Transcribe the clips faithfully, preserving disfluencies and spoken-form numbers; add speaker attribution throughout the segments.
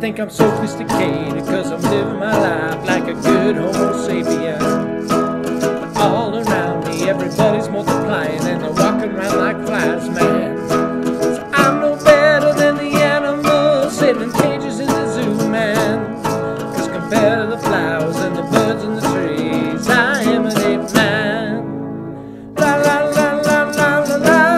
Speaker 1: think I'm sophisticated, cause I'm living my life like a good homo sapien. But all around me everybody's multiplying and they're walking around like flies, man. So I'm no better than the animals sitting in cages in the zoo, man. Cause compared to the flowers and the birds and the trees, I am an ape man. La la la la la la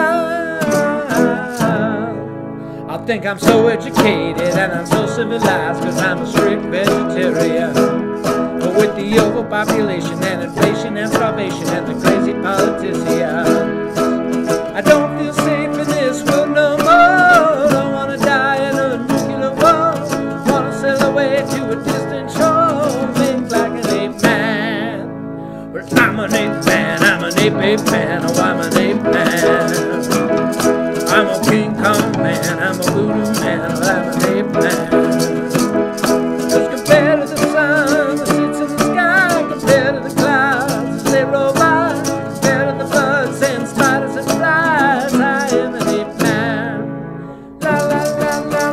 Speaker 1: la. I think I'm so educated and I'm so civilized, cause I'm a strict vegetarian. But with the overpopulation and inflation and starvation and the crazy politicians, I don't feel safe in this world no more. Don't wanna die in a nuclear war. Wanna sail away to a distant shore, think like an ape man. Well, I'm an ape man, I'm an ape ape man, oh I'm an ape man. I'm a King Kong man, I'm a voodoo man, oh I'm an ape man. Just compared to the sun that sits in the sky, compared to the clouds as they roll by, compared to the bugs and spiders and flies, I am an ape man. La la la la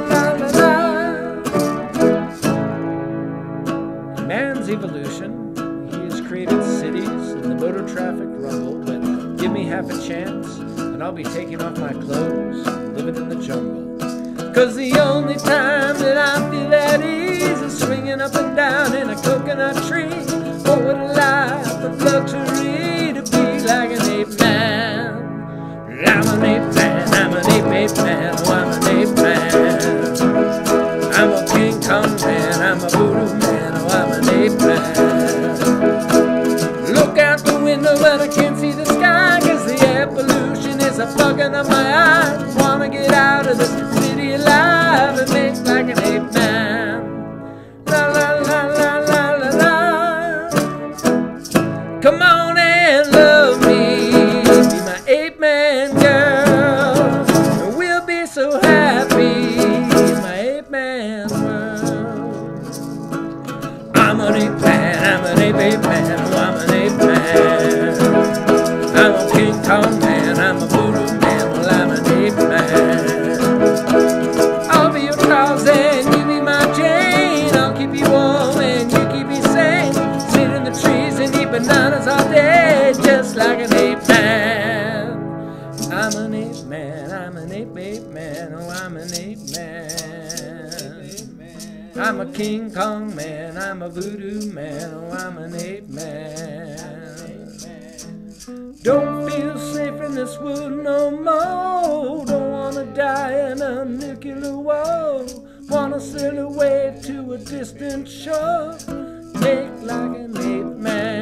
Speaker 1: la la la. Man's evolution, he has created cities and the motor traffic rumble, but give me half a chance and I'll be taking off my clothes, living in the jungle. Cause the only time that I feel at ease is swinging up and down in a coconut tree. Oh, what a life of luxury to be like an ape man. I'm an ape man, I'm an ape ape man, oh I'm an ape man. I'm a King Kong man, I'm a voodoo man, oh I'm an ape man. Look out the window but I can't see the sky, cause the air pollution is a bugging of my eyes. Wanna get out of this city alive and make like an ape man. La la la la la la la. Come on and love me, be my ape man girl, and we'll be so happy in my ape man world. I'm an ape man, I'm an ape ape man, oh I'm an ape man. I'm a King Kong man, I'm a voodoo man, well I'm an ape man. I'll be your Tarzan, you be my Jane. I'll keep you warm and you keep me sane. Sit in the trees and eat bananas all day, just like an ape man. I'm an ape man, I'm an ape ape man, oh I'm an ape man. I'm a King Kong man, I'm a voodoo man, oh I'm an ape man. Don't feel safe in this world no more. Don't wanna die in a nuclear war. Wanna sail away to a distant shore, make like an ape man.